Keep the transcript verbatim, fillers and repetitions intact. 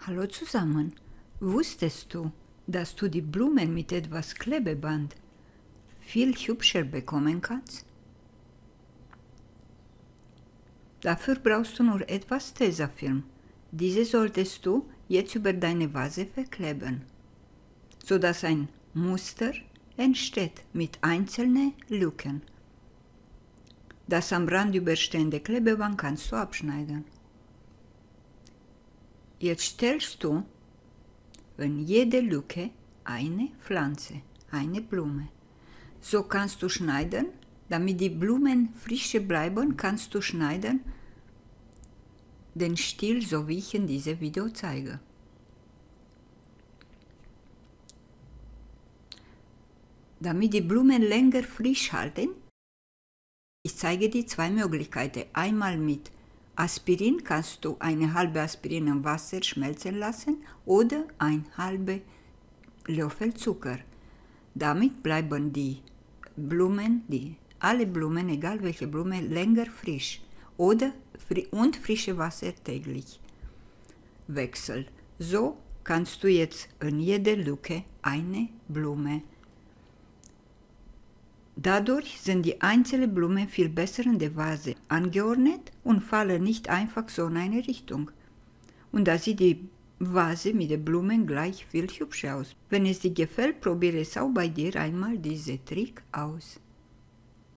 Hallo zusammen. Wusstest du, dass du die Blumen mit etwas Klebeband viel hübscher bekommen kannst? Dafür brauchst du nur etwas Tesafilm. Diese solltest du jetzt über deine Vase verkleben, sodass ein Muster entsteht mit einzelnen Lücken. Das am Rand überstehende Klebeband kannst du abschneiden. Jetzt stellst du in jede Lücke eine Pflanze, eine Blume. So kannst du schneiden, damit die Blumen frisch bleiben, kannst du schneiden den Stiel, so wie ich in diesem Video zeige. Damit die Blumen länger frisch halten, ich zeige dir zwei Möglichkeiten. Einmal mit Aspirin kannst du eine halbe Aspirin im Wasser schmelzen lassen oder ein halbe Löffel Zucker. Damit bleiben die Blumen, die, alle Blumen, egal welche Blume, länger frisch oder und frische Wasser täglich wechseln. So kannst du jetzt in jeder Lücke eine Blume. Dadurch sind die einzelnen Blumen viel besser in der Vase angeordnet und fallen nicht einfach so in eine Richtung. Und da sieht die Vase mit den Blumen gleich viel hübscher aus. Wenn es dir gefällt, probiere es auch bei dir einmal diesen Trick aus.